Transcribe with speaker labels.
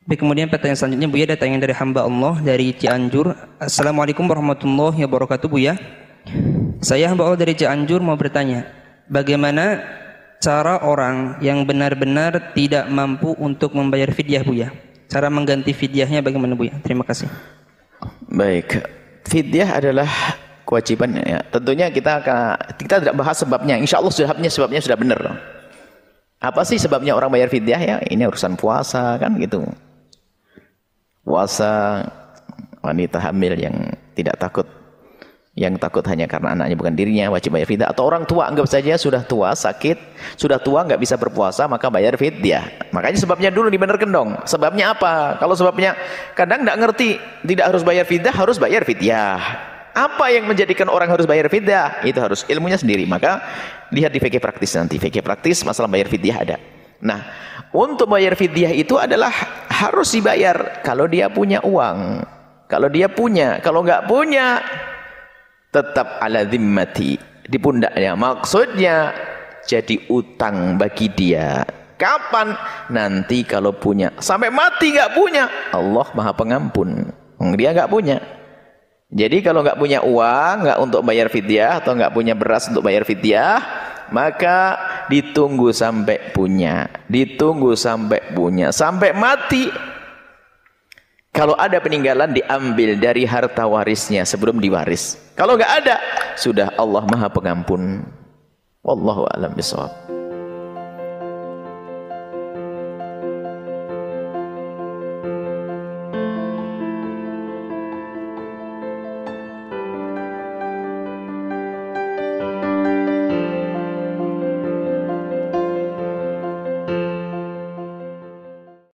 Speaker 1: Baik, kemudian pertanyaan selanjutnya Buya datangnya dari hamba Allah dari Cianjur. Assalamualaikum warahmatullahi wabarakatuh Buya. Saya hamba Allah dari Cianjur mau bertanya, bagaimana cara orang yang benar-benar tidak mampu untuk membayar fidyah Buya? Cara mengganti fidyahnya bagaimana Buya? Terima kasih.
Speaker 2: Baik, fidyah adalah kewajiban ya. Tentunya kita tidak bahas sebabnya. Insya Allah sebabnya sudah benar. Apa sih sebabnya orang bayar fidyah ya? Ini urusan puasa kan gitu. Puasa, wanita hamil yang tidak takut, yang takut hanya karena anaknya bukan dirinya, wajib bayar fidyah. Atau orang tua, anggap saja sudah tua, sakit, sudah tua nggak bisa berpuasa, maka bayar fidyah. Makanya sebabnya dulu dibenarkan dong. Sebabnya apa? Kalau sebabnya kadang nggak ngerti, tidak harus bayar fidyah, harus bayar fidyah. Apa yang menjadikan orang harus bayar fidyah? Itu harus ilmunya sendiri. Maka lihat di fikih praktis nanti. Fikih praktis masalah bayar fidyah ada. Nah, untuk bayar fidyah itu adalah harus dibayar kalau dia punya uang. Kalau dia punya, kalau nggak punya tetap ala zimmati, di pundaknya. Maksudnya jadi utang bagi dia. Kapan? Nanti kalau punya. Sampai mati nggak punya, Allah Maha Pengampun. Dia nggak punya. Jadi kalau nggak punya uang, nggak untuk bayar fidyah atau nggak punya beras untuk bayar fidyah, maka ditunggu sampai punya, ditunggu sampai punya, sampai mati. Kalau ada peninggalan diambil dari harta warisnya sebelum diwaris. Kalau nggak ada, sudah Allah Maha Pengampun. Wallahu a'lam bishawab.